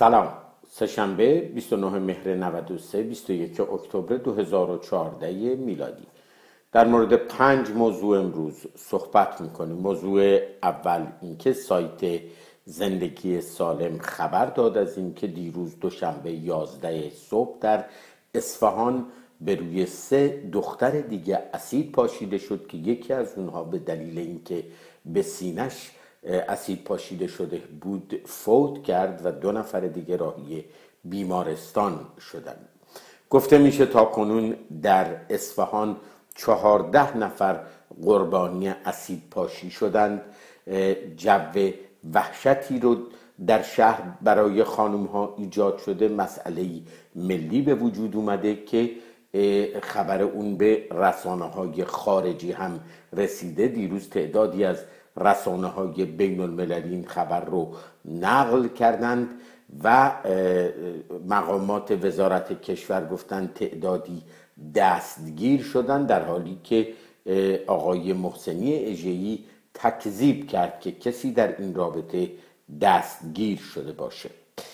سلام. سه‌شنبه 29 مهر 93 21 اکتبر 2014 میلادی. در مورد 5 موضوع امروز صحبت میکنیم. موضوع اول اینکه سایت زندگی سالم خبر داد از اینکه دیروز دوشنبه 11 صبح در اصفهان به روی 3 دختر دیگه اسید پاشیده شد که یکی از اونها به دلیل اینکه به سینه‌اش اسید پاشیده شده بود فوت کرد و 2 نفر دیگه راهی بیمارستان شدند. گفته میشه تا کنون در اصفهان 14 نفر قربانی اسید پاشی شدند. جو وحشتی رو در شهر برای خانم ها ایجاد شده. مسئله ملی به وجود اومده که خبر اون به رسانه های خارجی هم رسیده. دیروز تعدادی از رسانه های بین المللی این خبر رو نقل کردند و مقامات وزارت کشور گفتند تعدادی دستگیر شدند، در حالی که آقای محسنی اژه‌ای تکذیب کرد که کسی در این رابطه دستگیر شده باشه.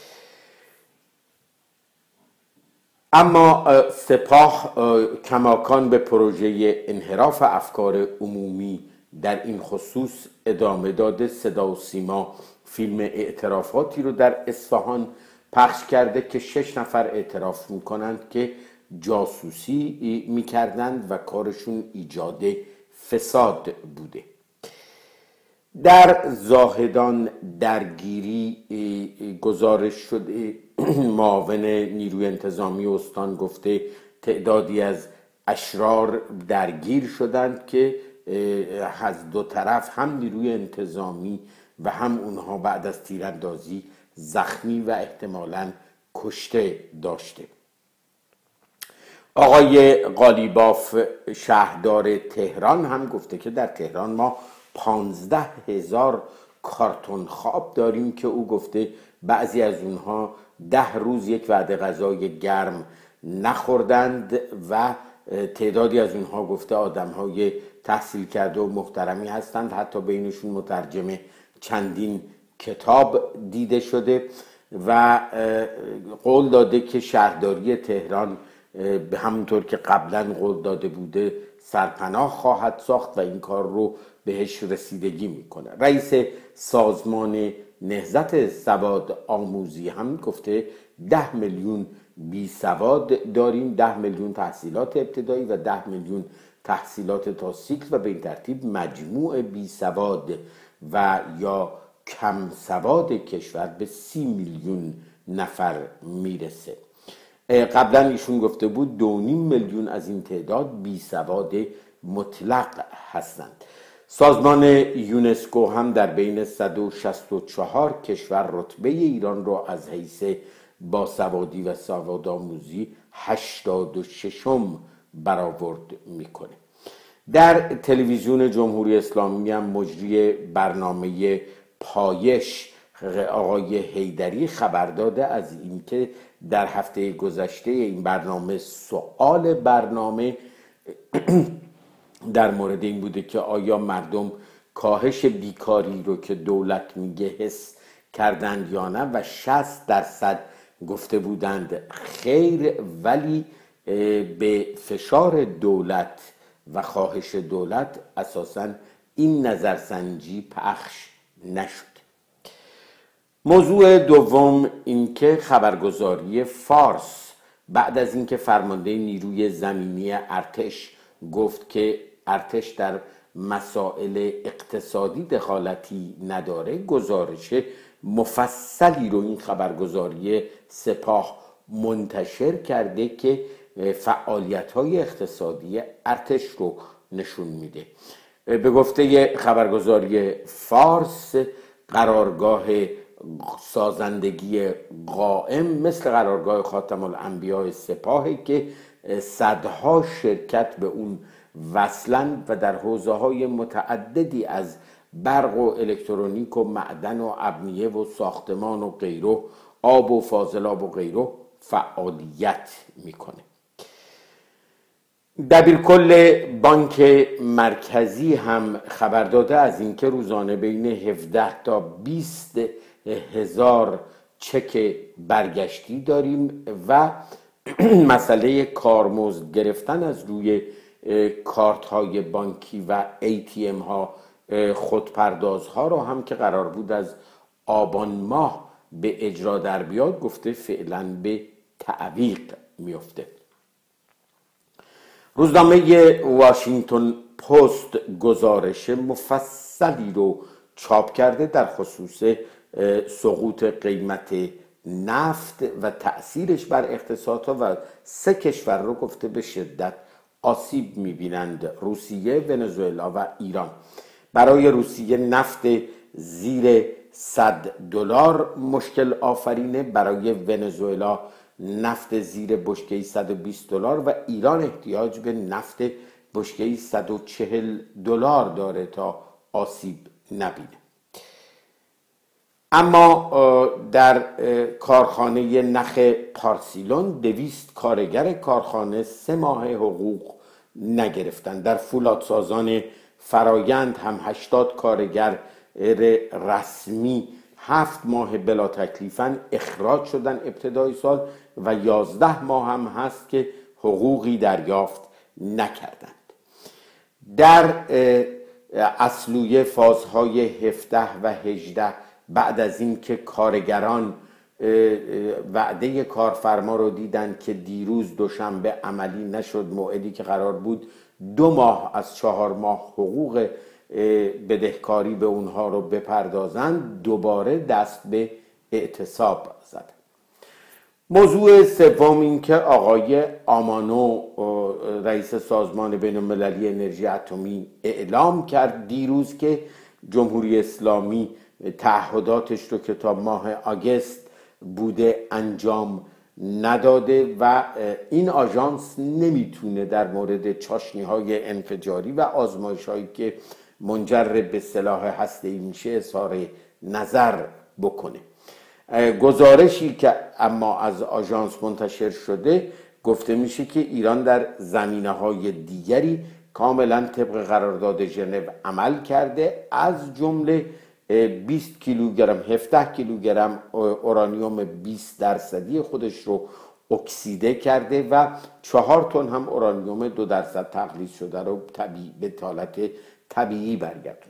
اما سپاه کماکان به پروژه انحراف افکار عمومی در این خصوص ادامه داده. صدا و سیما فیلم اعترافاتی رو در اصفهان پخش کرده که 6 نفر اعتراف میکنند که جاسوسی میکردند و کارشون ایجاد فساد بوده. در زاهدان درگیری گزارش شده. معاون نیروی انتظامی استان گفته تعدادی از اشرار درگیر شدند که از 2 طرف هم نیروی انتظامی و هم اونها بعد از تیراندازی زخمی و احتمالاً کشته داشته. آقای قالیباف شهردار تهران هم گفته که در تهران ما 15,000 کارتون خواب داریم که او گفته بعضی از اونها 10 روز یک وعده غذای گرم نخوردند و تعدادی از اونها گفته آدم‌های تحصیل کرده و محترمی هستند، حتی بینشون مترجم چندین کتاب دیده شده و قول داده که شهرداری تهران به همونطور که قبلا قول داده بوده سرپناه خواهد ساخت و این کار رو بهش رسیدگی میکنه. رئیس سازمان نهضت سواد آموزی هم گفته 10 میلیون بی سواد داریم، 10 میلیون تحصیلات ابتدایی و 10 میلیون تحصیلات تاسیکل و به این ترتیب مجموع بی سواد و یا کم سواد کشور به 30 میلیون نفر میرسه. قبلا ایشون گفته بود 2.5 میلیون از این تعداد بی سواد مطلق هستند. سازمان یونسکو هم در بین 164 کشور رتبه ایران را از حیث باسوادی و سوادآموزی 86م برآورد میکنه. در تلویزیون جمهوری اسلامی هم مجری برنامه پایش آقای حیدری خبر داده از اینکه در هفته گذشته این برنامه سوال برنامه در مورد این بوده که آیا مردم کاهش بیکاری رو که دولت میگه حس کردند یا نه و 60% گفته بودند خیر، ولی به فشار دولت و خواهش دولت اساساً این نظرسنجی پخش نشد. موضوع دوم اینکه خبرگزاری فارس بعد از اینکه فرمانده نیروی زمینی ارتش گفت که ارتش در مسائل اقتصادی دخالتی نداره، گزارش مفصلی رو این خبرگزاری سپاه منتشر کرده که فعالیت‌های اقتصادی ارتش رو نشون میده. به گفته خبرگزاری فارس قرارگاه سازندگی قائم مثل قرارگاه خاتم الانبیاء سپاهه که صدها شرکت به اون وصلن و در حوزه‌های متعددی از برق و الکترونیک و معدن و ابنیه و ساختمان و غیره، آب و فاضلاب و غیره فعالیت میکنه. دبیرکل بانک مرکزی هم خبر داده از اینکه روزانه بین 17 تا 20 هزار چک برگشتی داریم و مسئله کارمزد گرفتن از روی کارت های بانکی و ATM ها، خودپرداز ها رو هم که قرار بود از آبان ماه به اجرا در بیاد، گفته فعلا به تعویق میفته. روزنامه واشنگتن پست گزارش مفصلی رو چاپ کرده در خصوص سقوط قیمت نفت و تأثیرش بر اقتصادها و 3 کشور رو گفته به شدت آسیب می‌بینند: روسیه، ونزوئلا و ایران. برای روسیه نفت زیر $100 مشکل آفرینه، برای ونزوئلا نفت زیر بشکه‌ای $120 و ایران احتیاج به نفت بشکه‌ای $140 داره تا آسیب نبینه. اما در کارخانه نخ پارسیلون 200 کارگر کارخانه 3 ماه حقوق نگرفتند. در فولادسازان فرایند هم 80 کارگر رسمی 7 ماه بلا تکلیفاً اخراج شدن ابتدای سال و 11 ماه هم هست که حقوقی دریافت نکردند. در اصلویه فازهای 17 و 18 بعد از این که کارگران وعده کارفرما رو دیدن که دیروز دوشنبه عملی نشد، موعدی که قرار بود 2 ماه از 4 ماه حقوق بدهکاری به اونها رو بپردازند، دوباره دست به اعتصاب زدن. موضوع سوم این که آقای آمانو رئیس سازمان بین المللی انرژی اتمی اعلام کرد دیروز که جمهوری اسلامی تعهداتش رو که تا ماه آگست بوده انجام نداده و این آژانس نمیتونه در مورد چاشنی‌های انفجاری و آزمایش‌هایی که منجر به سلاح هسته‌ای میشه اظهار نظر بکنه. گزارشی که اما از آژانس منتشر شده گفته میشه که ایران در زمینه‌های دیگری کاملا طبق قرارداد ژنو عمل کرده، از جمله 20 کیلوگرم 17 کیلوگرم اورانیوم 20% خودش رو اکسیده کرده و 4 تن هم اورانیوم 2% تقلیص شده رو به حالت طبیعی برگردونده.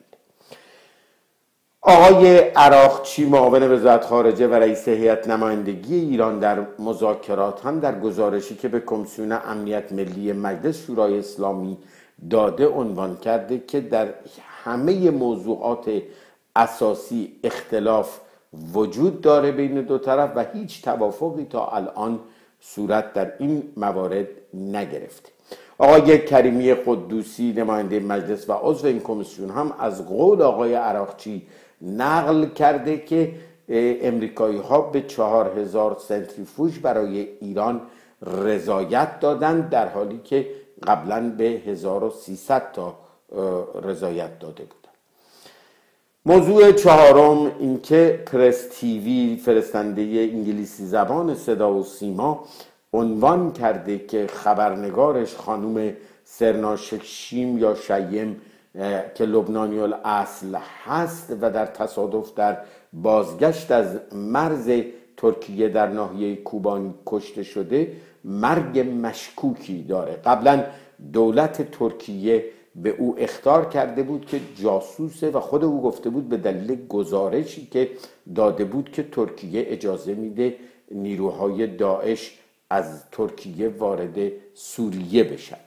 آقای عراقچی معاون وزارت خارجه و رئیس هیئت نمایندگی ایران در مذاکرات هم در گزارشی که به کمیسیون امنیت ملی مجلس شورای اسلامی داده عنوان کرده که در همه موضوعات اساسی اختلاف وجود داره بین دو طرف و هیچ توافقی تا الان صورت در این موارد نگرفته. آقای کریمی قدوسی نماینده مجلس و عضو این کمیسیون هم از قول آقای عراقچی نقل کرده که امریکایی ها به 4000 سنتریفوژ برای ایران رضایت دادند، در حالی که قبلا به 1300 تا رضایت داده بودند. موضوع چهارم این که پرس تیوی فرستنده انگلیسی زبان صدا و سیما عنوان کرده که خبرنگارش خانم سرناشکشیم یا شیم که لبنانی الاصل هست و در تصادف در بازگشت از مرز ترکیه در ناحیه کوبانی کشته شده مرگ مشکوکی داره. قبلا دولت ترکیه به او اخطار کرده بود که جاسوسه و خود او گفته بود به دلیل گزارشی که داده بود که ترکیه اجازه میده نیروهای داعش از ترکیه وارد سوریه بشن.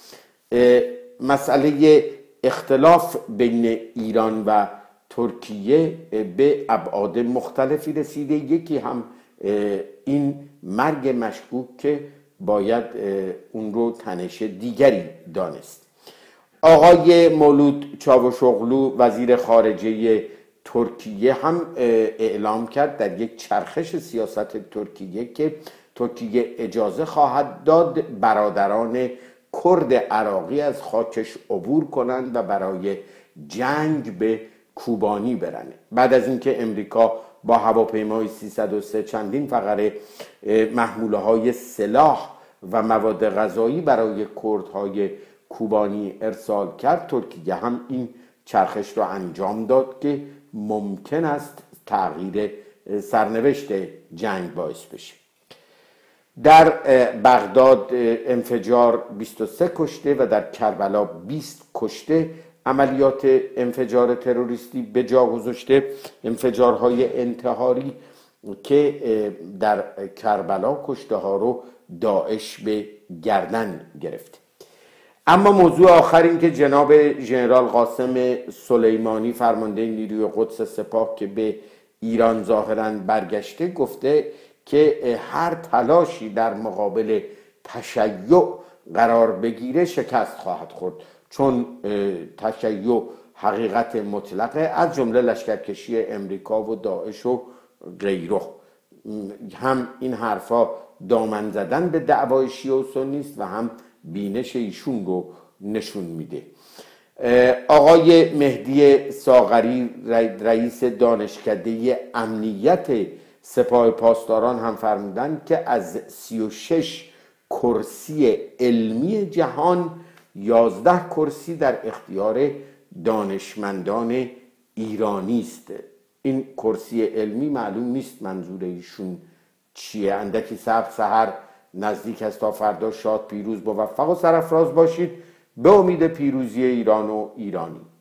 مسئله اختلاف بین ایران و ترکیه به ابعاد مختلفی رسیده. یکی هم این مرگ مشکوک که باید اون رو تنش دیگری دانست. آقای مولود چاوشوغلو وزیر خارجه ترکیه هم اعلام کرد در یک چرخش سیاست ترکیه که ترکیه اجازه خواهد داد برادران کرد عراقی از خاکش عبور کنند و برای جنگ به کوبانی برند. بعد از اینکه امریکا با هواپیمای 303 چندین فقره محموله های سلاح و مواد غذایی برای کردهای کوبانی ارسال کرد، ترکیه هم این چرخش را انجام داد که ممکن است تغییر سرنوشت جنگ باعث بشه. در بغداد انفجار 23 کشته و در کربلا 20 کشته عملیات انفجار تروریستی به جا گذاشته. انفجارهای انتحاری که در کربلا کشته ها رو داعش به گردن گرفته. اما موضوع آخر این که جناب ژنرال قاسم سلیمانی فرمانده نیروی قدس سپاه که به ایران ظاهراً برگشته گفته که هر تلاشی در مقابل تشیع قرار بگیره شکست خواهد خورد، چون تشیع حقیقت مطلقه، از جمله لشکرکشی امریکا و داعش و غیره. هم این حرفا دامن زدن به دعوای شیعه و سنی است و هم بینش ایشون رو نشون میده. آقای مهدی ساغری رئیس دانشکده امنیت سپاه پاسداران هم فرمودند که از 36 کرسی علمی جهان 11 کرسی در اختیار دانشمندان ایرانی است. این کرسی علمی معلوم نیست منظور ایشون چیه. اندکی صبر سحر نزدیک است. تا فردا شاد، پیروز، موفق و سرفراز باشید. به امید پیروزی ایران و ایرانی.